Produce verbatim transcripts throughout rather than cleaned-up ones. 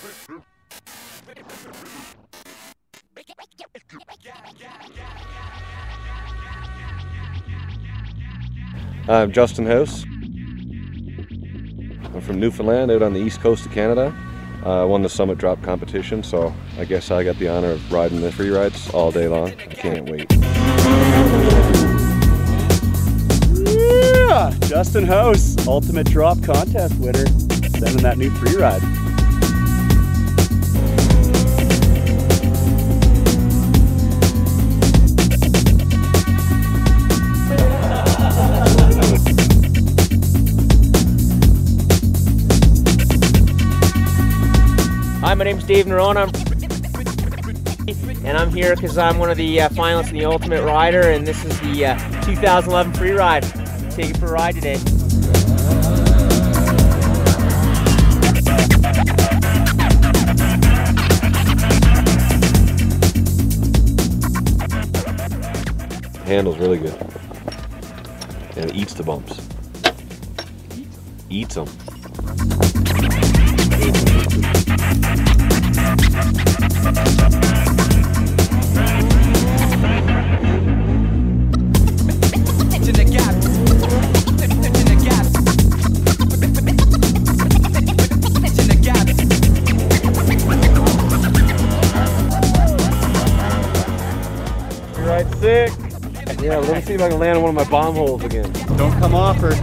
I'm Justin House. I'm from Newfoundland, out on the east coast of Canada. I uh, won the Summit Drop competition, so I guess I got the honor of riding the free rides all day long. I can't wait. Yeah! Justin House, Ultimate Drop contest winner, sending that new free ride. Hi, my name's Dave Nerona, and I'm here because I'm one of the uh, finalists in the Ultimate Rider, and this is the uh, two thousand eleven free ride. Take it for a ride today. The handle's really good, and it eats the bumps. Eats them. Right, sick. Yeah, let me see if I can land on one of my bomb holes again. Don't come off her.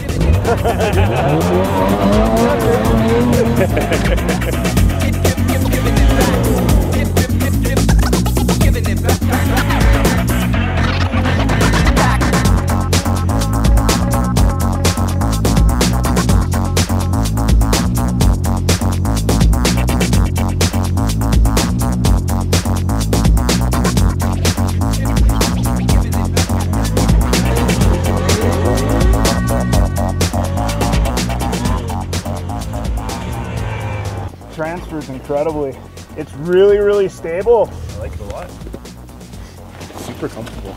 Transfers incredibly. It's really, really stable. I like it a lot. Super comfortable.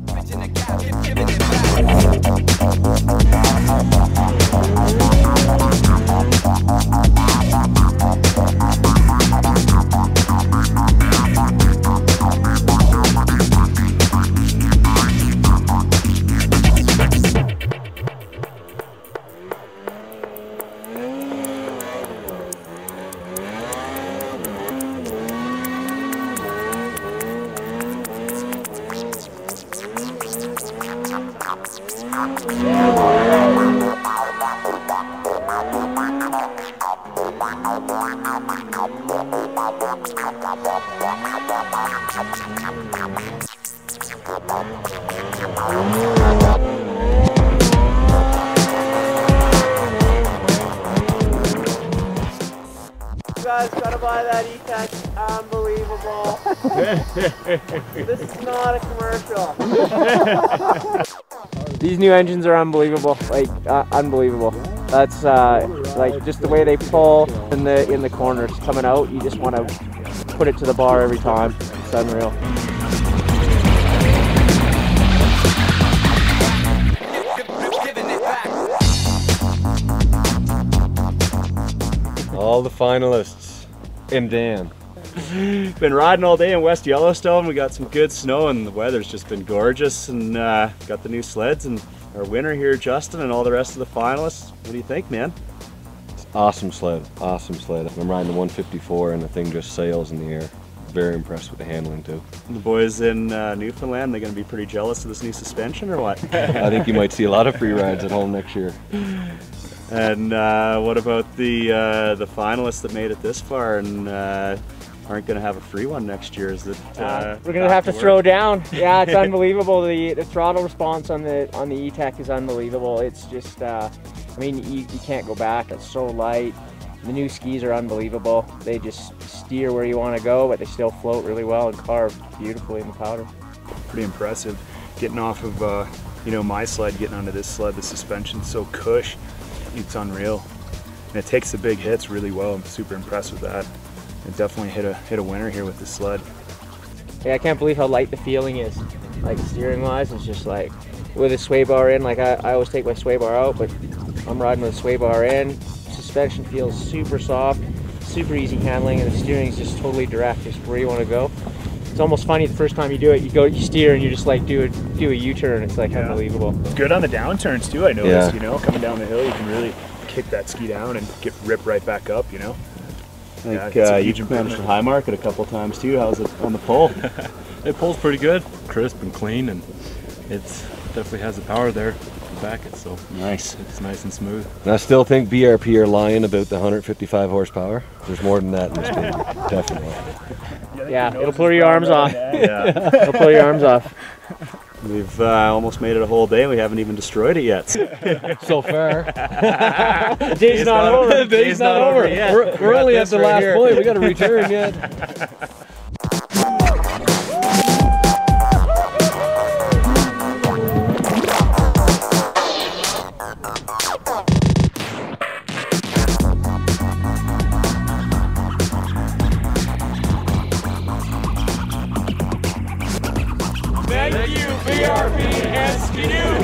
You guys gotta buy that E-Tech, unbelievable. This is not a commercial. These new engines are unbelievable, like uh, unbelievable. That's uh, like just the way they pull in the in the corners coming out. You just want to put it to the bar every time. It's unreal. All the finalists and Dan. Been riding all day in West Yellowstone. We got some good snow and the weather's just been gorgeous, and uh, got the new sleds and our winner here, Justin, and all the rest of the finalists. What do you think, man? Awesome sled, awesome sled. I'm riding the one fifty-four and the thing just sails in the air. Very impressed with the handling too. The boys in uh, Newfoundland, they're going to be pretty jealous of this new suspension or what? I think you might see a lot of free rides at home next year. And uh, what about the uh, the finalists that made it this far and uh, aren't going to have a free one next year? Is it? Uh, Uh, we're gonna have to, to throw down. Yeah, it's unbelievable. The the throttle response on the on the E-Tech is unbelievable. It's just, uh, I mean, you, you can't go back. It's so light. The new skis are unbelievable. They just steer where you want to go, but they still float really well and carve beautifully in the powder. Pretty impressive. Getting off of uh, you know, my sled, getting onto this sled, the suspension's so cush. It's unreal. And it takes the big hits really well. I'm super impressed with that. It definitely hit a hit a winner here with this sled. Yeah, I can't believe how light the feeling is. Like steering wise, it's just like with a sway bar in, like I, I always take my sway bar out, but I'm riding with a sway bar in. Suspension feels super soft, super easy handling, and the steering is just totally direct, just where you want to go. It's almost funny the first time you do it, you go, you steer, and you just like do a do a U-turn. It's like Yeah. unbelievable. Good on the downturns too, I noticed. Yeah. You know, coming down the hill, you can really kick that ski down and get rip right back up. You know. I Yeah, think it's a uh, huge you've managed to improvement. high mark it a couple times too. How's it on the pole? It pulls pretty good, crisp and clean, and it's definitely has the power there to back it, so Nice. it's nice and smooth. And I still think B R P are lying about the one hundred fifty-five horsepower. There's more than that in this baby, definitely. Yeah, it'll pull your arms off. Yeah. It'll pull your arms off. We've uh, almost made it a whole day. We haven't even destroyed it yet. So far. The day's not over. The day's not over. yet. We're, we're only at the last point. We got to return yet. Thank you, B R P and Ski-Doo.